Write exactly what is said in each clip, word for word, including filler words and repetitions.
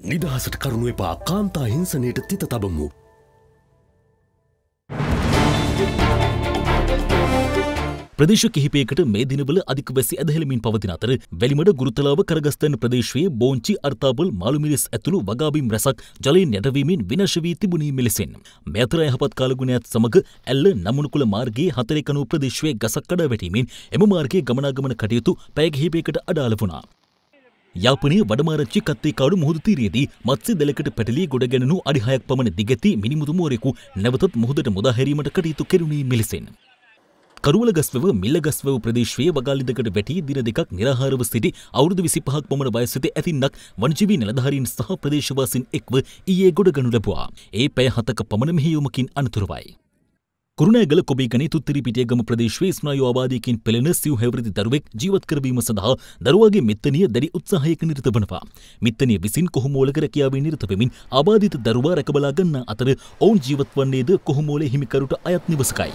නිදහසට කරුණු එපා කාන්තා හිංසනයට තිත තබමු. ප්‍රදේශ කිහිපයකට මේ දිනවල අධික වැසි ඇදහිලමින් පවතින අතර වැලිමඩ ගුරුතලාව කරගස්තන ප්‍රදේශයේ බෝංචි අර්තාබල් මාළුමිරිස් ඇතුළු වගාබිම් රැසක් ජලයෙන් යටවීමෙන් විනාශ වී තිබුණේ මෙලෙසින්. මේ අතර යහපත් කාලගුණයත් සමග ඇල්ල නමුණුකුල මාර්ගයේ හතරේ කණුව ප්‍රදේශයේ ගසක් කඩා වැටීමෙන් එම මාර්ගයේ ගමනාගමන කටයුතු පැය කිහිපයකට අඩාල වුණා. යාපනයේ වඩමාරච්චි කත්තේකාඩු මුහුදු තීරයේදී මත්ස්‍ය දැලකට පැටලී ගොඩ ගැනුණු අඩි හයක් පමණ දිගැති මිනිමුතු මෝරෙකු නැවතත් මුහුදට මුදා හැරීමට කටයුතු කෙරුණේ මෙලෙසින්. කරුවලගස්වැව මිල්ලගස්වැව ප්‍රදේශයේ වගාලිදකට වැටි දින දෙකක් නිරාහාරව සිටි අවුරුදු විසිපහක් පමණ වයස සිටි ඇතින්නක් වනජීවී නිලධාරීන් සහ ප්‍රදේශවාසීන් එක්ව ඊයේ ගොඩගනු ලැබුවා. ඒ පැය හතක පමණ මෙහෙයුමකින් අනතුරුවයි. කුරුණෑගල කොබේගනේ තුත්තිරිපිටියගම ප්‍රදේශයේ ස්නායු ආබාධයකින් පෙළෙන සිව් හැවිරිදි දරුවෙක් ජීවත් කරවීම සඳහා දරුවාගේ මිත්තනිය දැඩි උත්සාහයක නිරත වනවා. මිත්තනිය විසින් කොහුමෝලක රැකියාවේ නිරත වෙමින් ආබාධිත දරුවා රැකබලා ගන්නා අතර ඔවුන් ජීවත් වන්නේද කොහුමෝලේ හිමිකරුට අයත් නිවසකයි.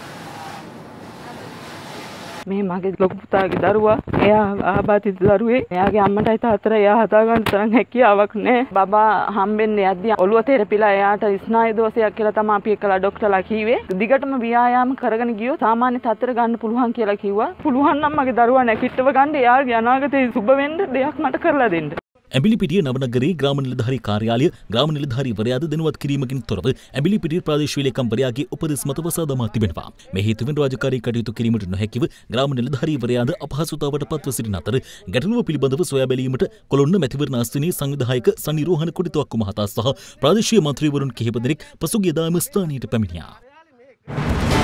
මේ මගේ ලොකු පුතාගේ දරුවා එයා ආබාධිත දරුවේ එයාගේ අම්මටයි තාත්තටයි එයා හදාගන්න තරම් හැකියාවක් නැහැ. බබා හම්බෙන්නේ යද්දී ඔළුව තෙරපිලා එයාට ස්නායු දෝෂයක් කියලා තමයි අපි එක්කලා ડોක්ටර්ලා කිව්වේ. දිගටම ව්‍යායාම කරගෙන ගියොත් සාමාන්‍ය තත්තර ගන්න පුළුවන් කියලා කිව්වා. පුළුවන් නම් මගේ දරුවා නැකිටව ගන්න එයාගේ අනාගතේ සුබ වෙන්න දෙයක් මට කරලා දෙන්න. ඇඹිලිපිටිය නවනගරේ ග්‍රාම නිලධාරී කාර්යාලය ග්‍රාම නිලධාරීවරයාද දැනුවත් කිරීමකින් තොරව ඇඹිලිපිටිය ප්‍රාදේශීය ලේකම්වරයාගේ උපදෙස් මත වසා දමා තිබෙනවා. මේ හේතුවෙන් රාජකාරී කටයුතු කිරීමට නොහැකිව ග්‍රාම නිලධාරීවරයාද අපහසුතාවට පත්ව සිටින අතර ගැටලුව පිළිබඳව සොයා බැලීමට කොළොන්න මැතිවරණ ආස්ථානයේ සංවිධායක සනි රෝහණ කුඩිතුවක්කු මහතා සහ ප්‍රාදේශීය මන්ත්‍රීවරුන් කිහිප දෙනෙක් පසුගියදාම ස්ථානයට පැමිණියා.